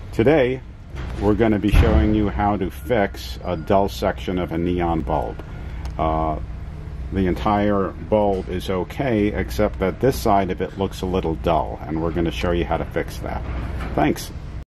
Today, we're going to be showing you how to fix a dull section of a neon bulb. The entire bulb is okay, except that this side of it looks a little dull, and we're going to show you how to fix that. Thanks.